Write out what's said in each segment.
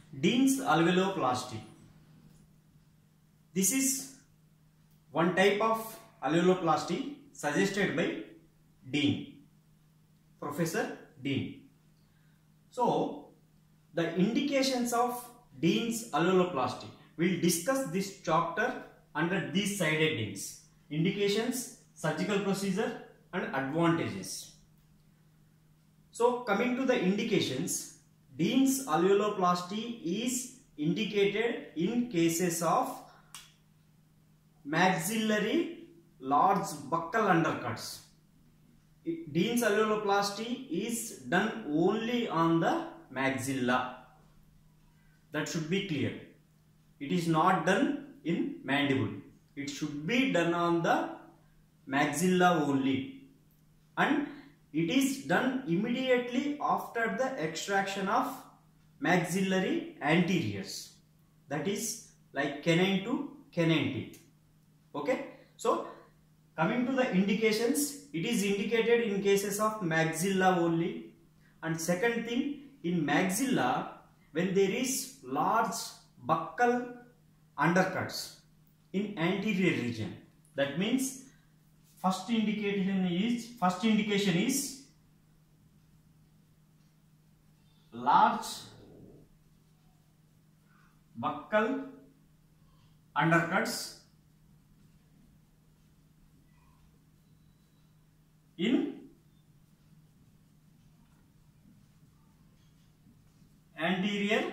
Dean's alveoloplasty. This is one type of alveoloplasty suggested by Dean, Professor Dean. So, the indications of Dean's alveoloplasty. We'll discuss this chapter under these side headings: indications, surgical procedure, and advantages. So, coming to the indications, Dean's alveoloplasty is indicated in cases of maxillary large buccal undercuts. Dean's alveoloplasty is done only on the maxilla. That should be clear. It is not done in mandible. It should be done on the maxilla only, and it is done immediately after the extraction of maxillary anteriors, that is like canine to canine teeth. Okay, so coming to the indications, it is indicated in cases of maxilla only. And second thing, in maxilla, when there is large buccal undercuts in anterior region, that means first indication is large buccal undercuts in anterior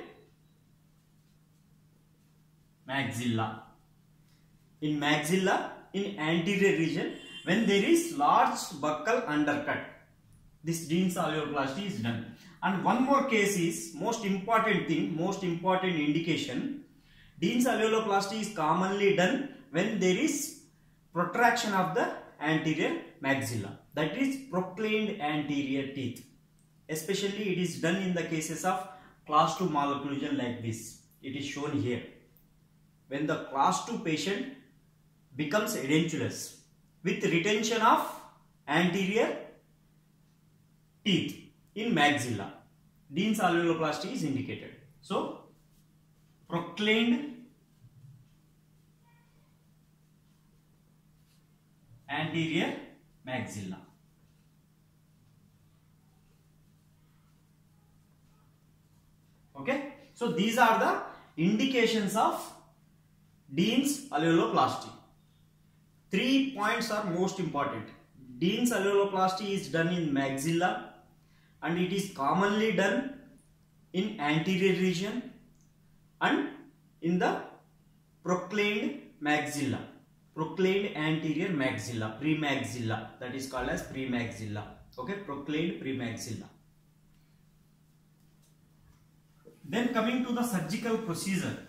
maxilla. In maxilla, in anterior region, when there is large buccal undercut, this Dean's alveoloplasty is done. And one more case is most important indication. Dean's alveoloplasty is commonly done when there is protraction of the anterior maxilla, that is proclaimed anterior teeth. Especially it is done in the cases of class 2 malocclusion like this. It is shown here. When the class 2 patient becomes edentulous with retention of anterior teeth in maxilla, Dean's alveoloplasty is indicated. So, proclaimed anterior maxilla. Okay, so these are the indications of Dean's alveoloplasty. 3 points are most important. Dean's alveoloplasty is done in maxilla, and it is commonly done in anterior region and in the proclaimed maxilla, proclaimed anterior maxilla, premaxilla, that is called as premaxilla. Okay, proclaimed premaxilla. Then coming to the surgical procedure.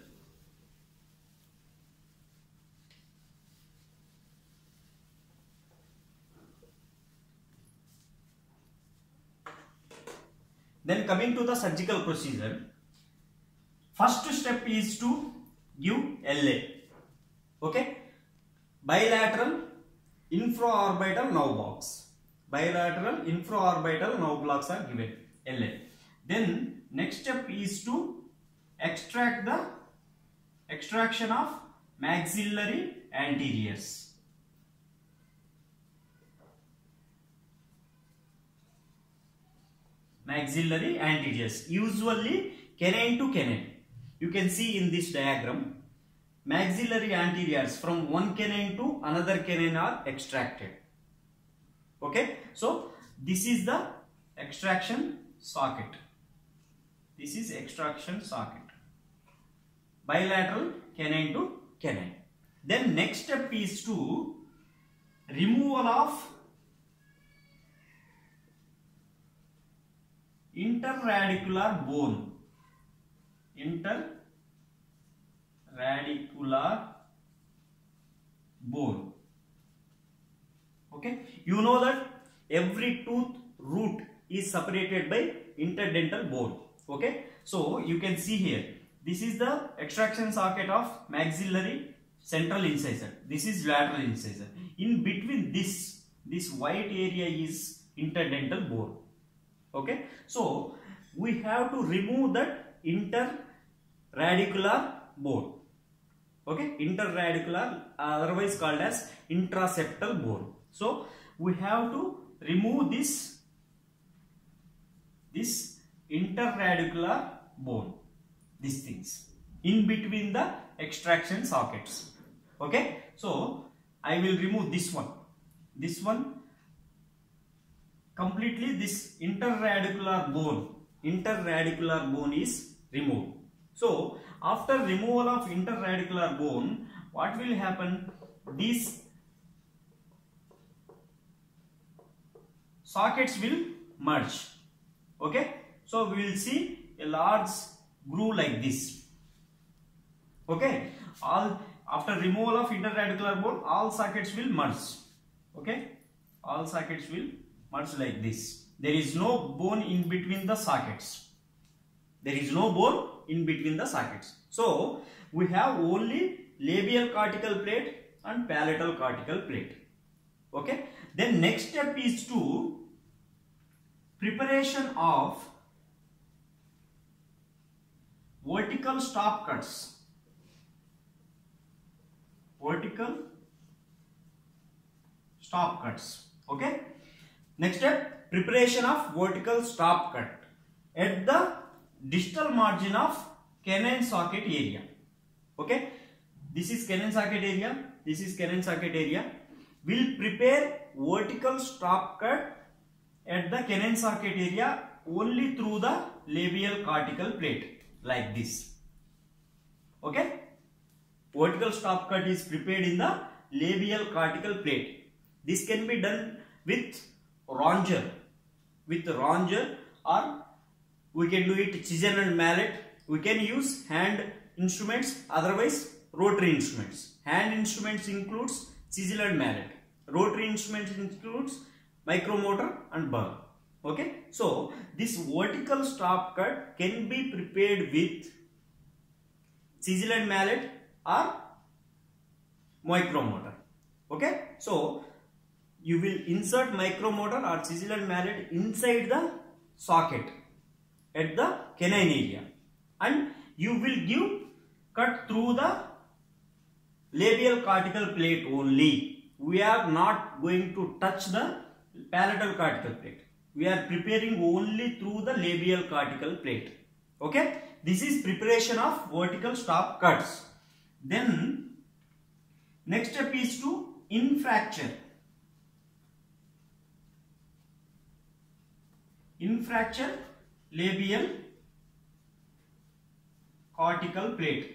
First step is to give LA. Okay, bilateral infraorbital nerve blocks. Bilateral infraorbital nerve blocks are given, LA. Then next step is to extraction of maxillary anteriors. Maxillary anteriors, usually canine to canine. You can see in this diagram, maxillary anteriors from one canine to another canine are extracted. Okay, so this is the extraction socket. This is extraction socket. Bilateral canine to canine. Then next step is to removal of interradicular bone. Interradicular bone. Okay, you know that every tooth root is separated by interdental bone. Okay, so you can see here, this is the extraction socket of maxillary central incisor. This is lateral incisor. In between this white area is interdental bone. Okay, so we have to remove that interdental radicular bone. Okay, interradicular, otherwise called as intraseptal bone. So we have to remove this interradicular bone, these things in between the extraction sockets. Okay, so I will remove this one completely. This interradicular bone is removed. So after removal of interradicular bone, what will happen? These sockets will merge. Okay, so we will see a large groove like this. Okay, after removal of interradicular bone, all sockets will merge. Okay, all sockets will merge like this. There is no bone in between the sockets. So we have only labial cortical plate and palatal cortical plate. Okay, then next step is to preparation of vertical stop cuts. Okay, next step, preparation of vertical stop cut at the distal margin of canine socket area. Okay, this is canine socket area. We'll prepare vertical stop cut at the canine socket area only through the labial cortical plate, like this. Okay, vertical stop cut is prepared in the labial cortical plate. This can be done with ronger, or we can do it chisel and mallet. We can use hand instruments, otherwise rotary instruments. Hand instruments includes chisel and mallet. Rotary instruments includes micromotor and burr. Okay, so this vertical stop cut can be prepared with chisel and mallet or micromotor. Okay, so you will insert micromotor or chisel and mallet inside the socket at the canine area, and you will give cut through the labial cortical plate only. We are not going to touch the palatal cortical plate. We are preparing only through the labial cortical plate. Okay, this is preparation of vertical stop cuts. Then next step is to infracture labial cortical plate.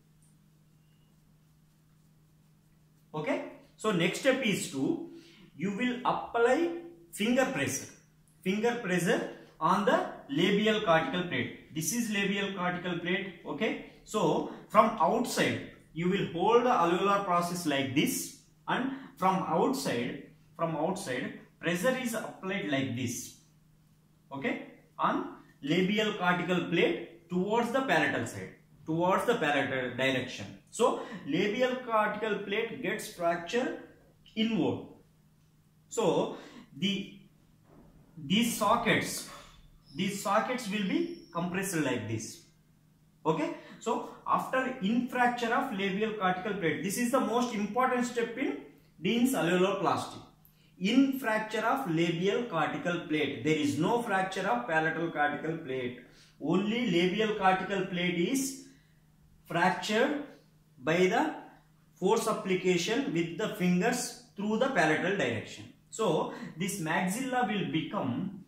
Okay, so next step is to, you will apply finger pressure on the labial cortical plate. This is labial cortical plate. Okay, so from outside you will hold the alveolar process like this, and from outside pressure is applied like this. Okay, on labial cortical plate towards the palatal side, towards the palatal direction. So labial cortical plate gets fractured inward. So these sockets will be compressed like this. Okay, so after infracture of labial cortical plate, this is the most important step in Dean's alveoloplasty. Infracture of labial cortical plate. There is no fracture of palatal cortical plate. Only labial cortical plate is fractured by the force application with the fingers through the palatal direction. So this maxilla will become,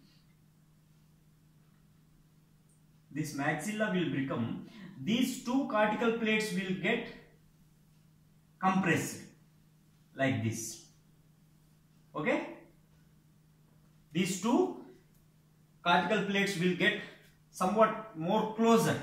these two cortical plates will get compressed like this. Okay, these two cortical plates will get somewhat more closer.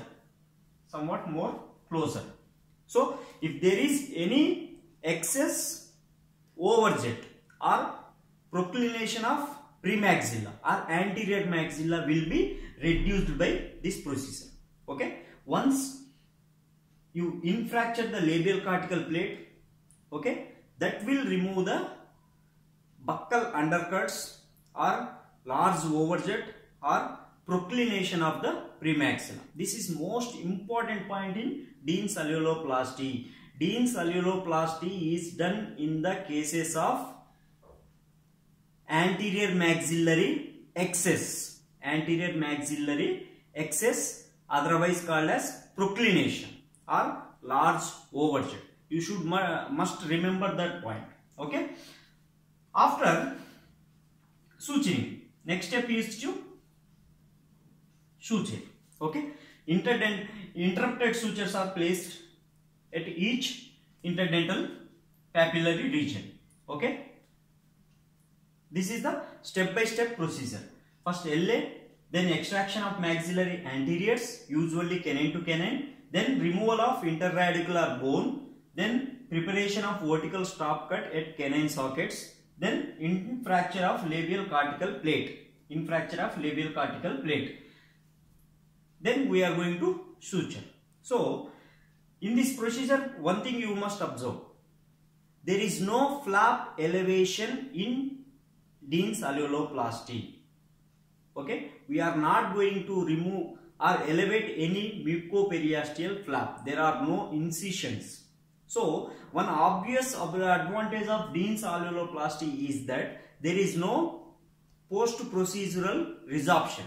So if there is any excess overjet or proclination of premaxilla or anterior maxilla will be reduced by this procedure. Okay, once you infracture the labial cortical plate, okay, that will remove the buccal undercuts or large overjet or proclination of the premaxilla. This is most important point in Dean's alleloplasty. Dean's alleloplasty is done in the cases of anterior maxillary excess. Anterior maxillary excess, otherwise called as proclination or large overjet. You should must remember that point. Okay. After suturing, next step is to suture. Okay. Interrupted sutures are placed at each interdental papillary region. Okay. This is the step-by-step procedure. First LA, then extraction of maxillary anteriors, usually canine to canine, then removal of interradicular bone, then preparation of vertical stop cut at canine sockets, then infracture of labial cortical plate. Infracture of labial cortical plate. Then we are going to suture. So, in this procedure, one thing you must observe. There is no flap elevation in Dean's alleloplasty. Okay, we are not going to remove or elevate any mucoperiosteal flap. There are no incisions. So, one obvious advantage of Dean's alleloplasty is that there is no post-procedural resorption.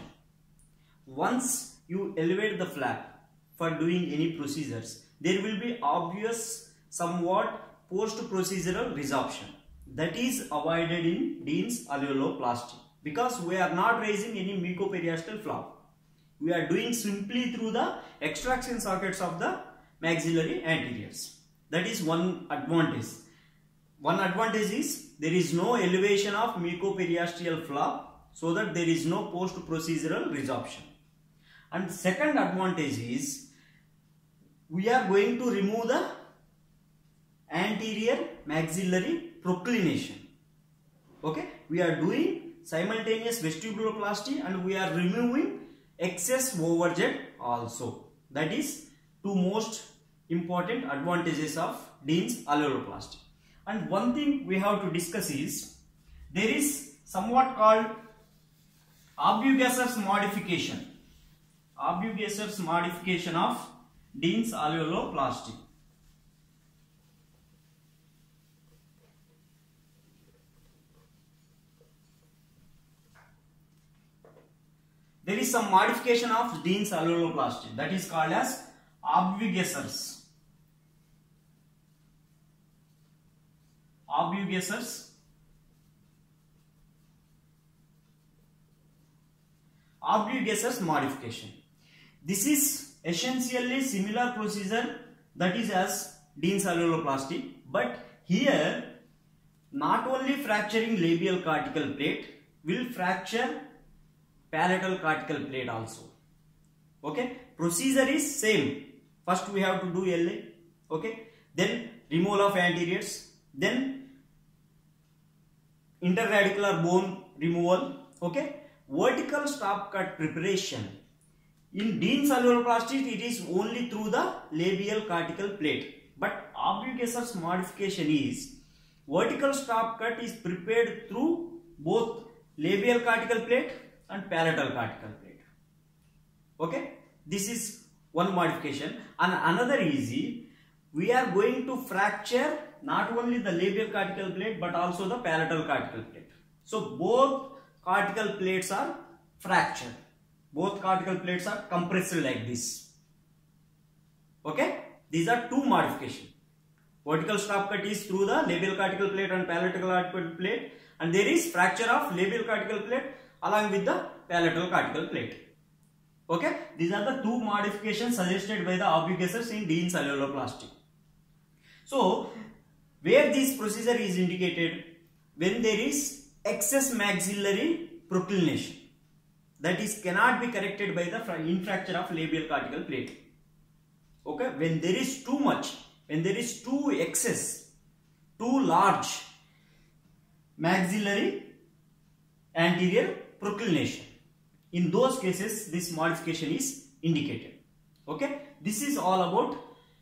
Once you elevate the flap for doing any procedures, there will be obvious somewhat post-procedural resorption. That is avoided in Dean's alleloplasty because we are not raising any mucoperiosteal flap. We are doing simply through the extraction sockets of the maxillary anteriors. That is one advantage. One advantage is there is no elevation of mucoperiosteal flap, so that there is no post-procedural resorption. And second advantage is we are going to remove the anterior maxillary proclination. Okay, we are doing simultaneous vestibuloplasty and we are removing excess overjet also. That is two most important advantages of Dean's alleloplasty. And one thing we have to discuss is there is somewhat called Abu-Gasser's modification. Abu-Gasser's modification of Dean's alleloplasty. There is some modification of Dean's alleloplasty that is called as Abu-Gasser's. Abu-Gasser's modification. This is essentially similar procedure that is as Dean's alleloplasty, but here not only fracturing labial cortical plate, will fracture palatal cortical plate also. Okay, procedure is same. First we have to do LA, okay, then removal of anteriors, then interradicular bone removal, okay, vertical stop cut preparation. In Dean's alleloplasty it is only through the labial cortical plate, but Abu-Gasser's modification is vertical stop cut is prepared through both labial cortical plate and palatal cortical plate. Okay, this is one modification. And another is we are going to fracture not only the labial cortical plate but also the palatal cortical plate. So both cortical plates are fractured. Both cortical plates are compressed like this. Okay, these are two modifications. Vertical stop cut is through the labial cortical plate and palatal cortical plate, and there is fracture of labial cortical plate along with the palatal cortical plate. Okay, these are the two modifications suggested by the Abu-Gasser's in Dean's alleloplasty. So, where this procedure is indicated? When there is excess maxillary proclination, that is cannot be corrected by the infracture of labial cortical plate. Okay, when there is too much, when there is too excess, too large maxillary anterior proclination, in those cases this modification is indicated. Okay, this is all about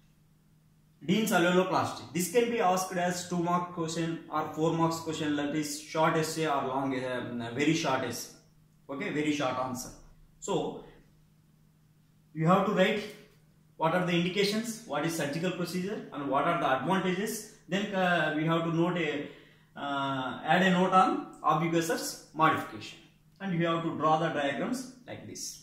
Dean's alleloplasty. This can be asked as 2 mark question or 4 marks question, that is short essay or long, very short essay. Okay, very short answer. So you have to write what are the indications, what is surgical procedure, and what are the advantages. Then we have to note add a note on Obiquus modification, and you have to draw the diagrams like this.